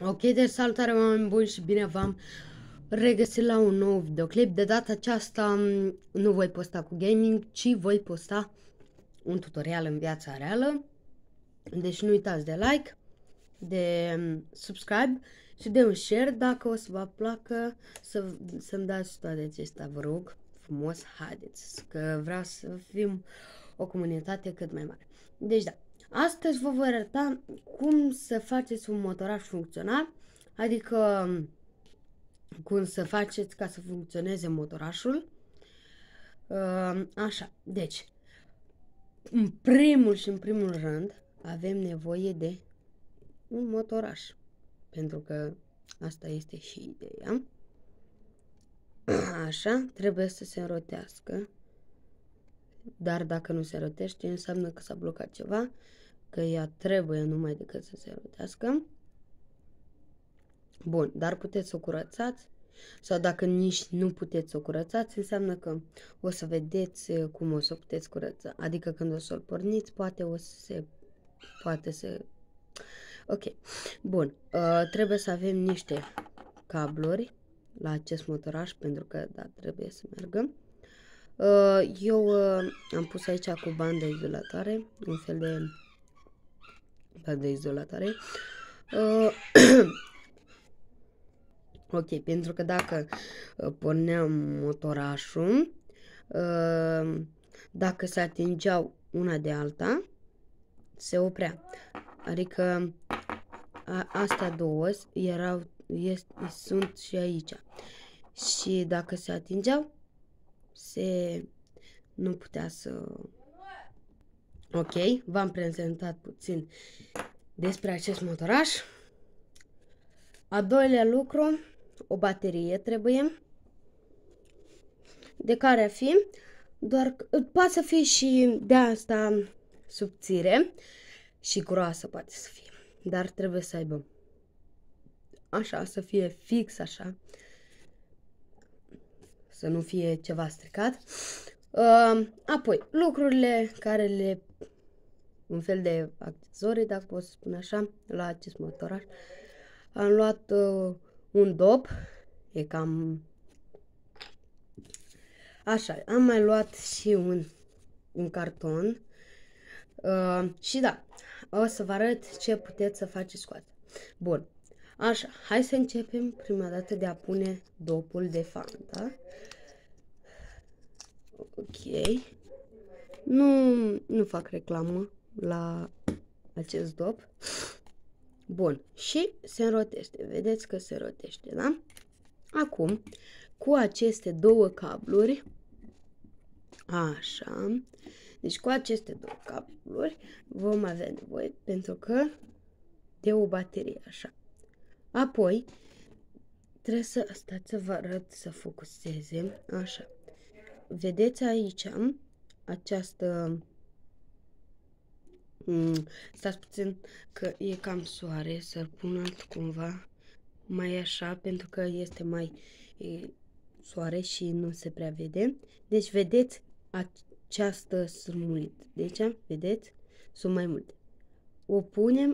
Ok, deci salutare oameni buni și bine v-am regăsit la un nou videoclip. De data aceasta nu voi posta cu gaming, ci voi posta un tutorial în viața reală. Deci nu uitați de like, de subscribe și de un share dacă o să vă placă să-mi dați toate acestea, vă rog frumos, haideți, că vreau să fim o comunitate cât mai mare. Deci da, astăzi vă voi arăta cum să faceți un motoraș funcțional, adică cum să faceți ca să funcționeze motorașul. Așa, deci, în primul rând, avem nevoie de un motoraș, pentru că asta este și ideea. Așa, trebuie să se înrotească, dar dacă nu se rotește, înseamnă că s-a blocat ceva, că ea trebuie numai decât să se rotească. Bun, dar puteți să o curățați, sau dacă nici nu puteți să o curățați, înseamnă că o să vedeți cum o să o puteți curăța. Adică când o să o porniți, poate să... Ok, bun, trebuie să avem niște cabluri la acest motoraș, pentru că, da, trebuie să meargă. Eu am pus aici cu bandă izolatoare, un fel de bandă izolatoare. Ok, pentru că dacă porneam motorașul, dacă se atingeau una de alta, se oprea. Adică astea două sunt și aici. Și dacă se atingeau, nu putea să... Ok, v-am prezentat puțin despre acest motoraș. A doilea lucru, o baterie trebuie, de care ar fi, doar poate să fie și de asta subțire și groasă poate să fie, dar trebuie să aibă așa, să fie fix așa, să nu fie ceva stricat. Apoi, lucrurile care un fel de accesorii, dacă pot să spun așa, la acest motoraș. Am luat un dop, e cam așa, am mai luat și un carton și da, o să vă arăt ce puteți să faceți cu asta. Bun, așa, hai să începem prima dată de a pune dopul de Fanta. Ok, nu fac reclamă la acest dop. Bun, și se înrotește, vedeți că se rotește, da? Acum, cu aceste două cabluri, așa, deci cu aceste două cabluri vom avea nevoie, pentru că de o baterie, așa. Apoi, trebuie stați să vă arăt să focuseze, așa. Vedeți aici această... stați puțin că e cam soare, să-l pun altcumva mai așa, pentru că este mai soare și nu se prea vede. Deci vedeți această smulit. Deci, vedeți? Sunt mai multe. O punem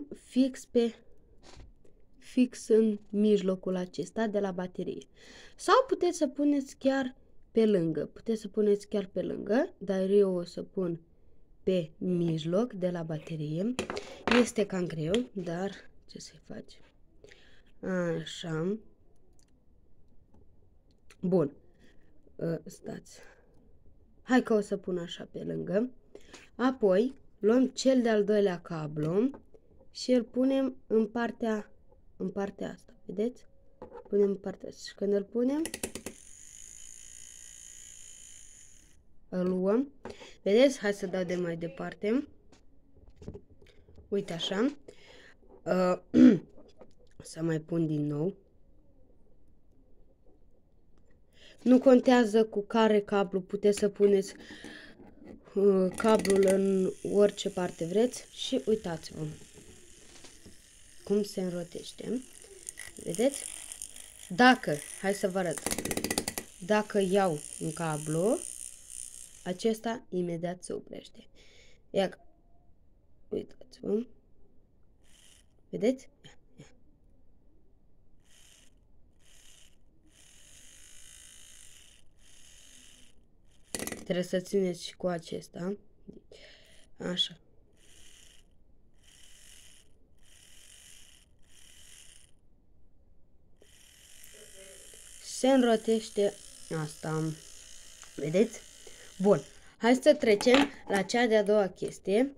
fix în mijlocul acesta de la baterie. Sau puteți să puneți chiar pe lângă. Puteți să puneți chiar pe lângă, dar eu o să pun pe mijloc de la baterie. Este cam greu, dar ce să-i faci? Așa. Bun. Stați. Hai că o să pun așa pe lângă. Apoi luăm cel de-al doilea cablu și îl punem în partea asta. Vedeți? Punem în partea asta. Și când îl punem, îl luăm. Vedeți? Hai să dau de mai departe. Uite așa. Să mai pun din nou. Nu contează cu care cablu, puteți să puneți cablul în orice parte vreți și uitați-vă cum se înrotește. Vedeți? Hai să vă arăt. Dacă iau un cablu, acesta imediat se oprește. Ia, uitați-vă. Vedeți? Trebuie să țineți și cu acesta. Așa. Se înrotește asta. Vedeți? Bun. Hai să trecem la cea de-a doua chestie.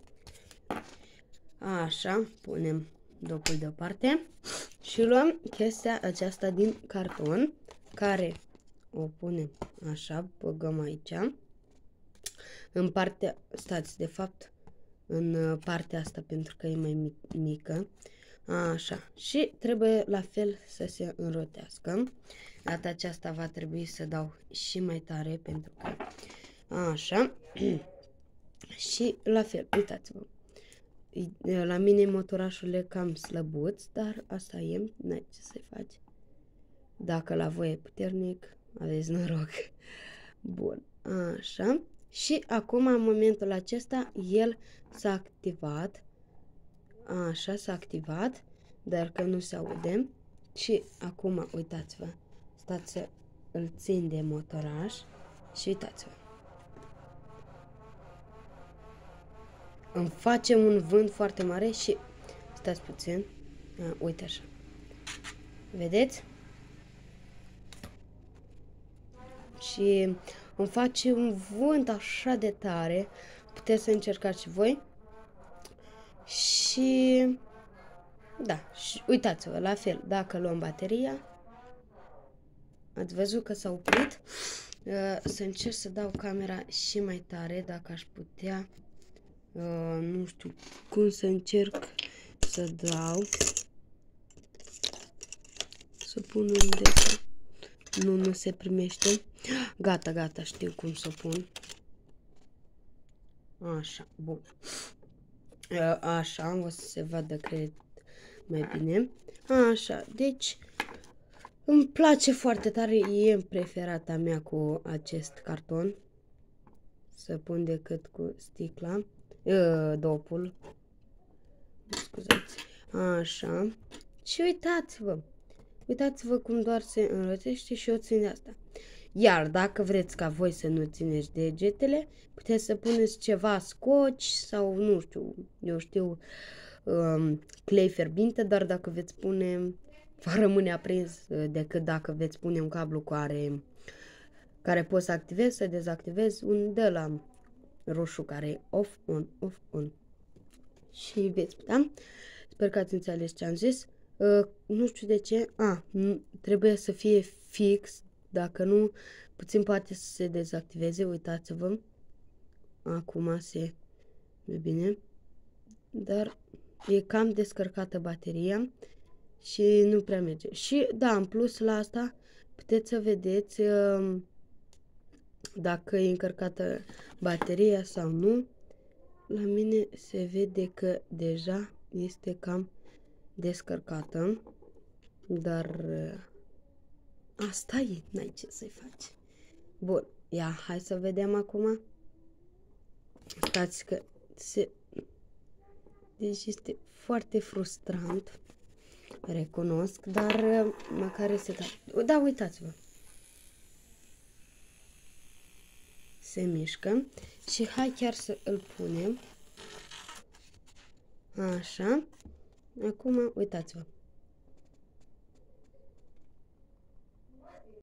Așa, punem dopul deoparte și luăm chestia aceasta din carton, care o punem așa, băgăm aici, în partea, stați, de fapt, în partea asta, pentru că e mai mică, așa, și trebuie la fel să se înrotească. Data aceasta va trebui să dau și mai tare, pentru că, așa, și la fel, uitați-vă. La mine motorașul e cam slăbuț, dar asta e, n-ai ce să-i faci. Dacă la voi e puternic, aveți noroc. Bun, așa. Și acum, în momentul acesta, el s-a activat. Așa, s-a activat, dar că nu se aude. Și acum, uitați-vă, stați să îl țin de motoraș și uitați-vă. Îmi face un vânt foarte mare și... Stați puțin. Uite așa. Vedeți? Și îmi face un vânt așa de tare. Puteți să încercați și voi. Și... Da, și uitați-vă, la fel, dacă luăm bateria, ați văzut că s-a oprit. Să încerc să dau camera și mai tare, dacă aș putea. Nu știu cum să încerc să dau. Să pun undeva. Nu se primește. Gata, gata, știu cum să pun. Așa, bun. Așa, o să se vadă, cred, mai bine. Așa, deci îmi place foarte tare, e preferata mea cu acest carton. Să pun decât cu sticla, dopul. Scuzați. Așa. Și uitați-vă. Uitați-vă cum doar se înrotește și eu țin de asta. Iar dacă vreți ca voi să nu țineți degetele, puteți să puneți ceva scoci sau, nu știu, eu știu, clei fierbinte, dar dacă veți pune, va rămâne aprins decât dacă veți pune un cablu care poți să activezi, să dezactivezi, un de la roșu care e off, on, off, on. Și veți putea. Sper că ați înțeles ce am zis. Nu știu de ce. Trebuie să fie fix. Dacă nu, puțin poate să se dezactiveze. Uitați-vă. Acum se... E bine. Dar e cam descărcată bateria. Și nu prea merge. Și da, în plus la asta puteți să vedeți dacă e încărcată bateria sau nu. La mine se vede că deja este cam descărcată, dar asta e, n-ai ce să-i faci. Bun, ia, hai să vedem acum. Uitați că deci este foarte frustrant, recunosc, dar măcar se da, uitați-vă. Se mișcă și hai chiar să îl punem. Așa. Acum, uitați-vă.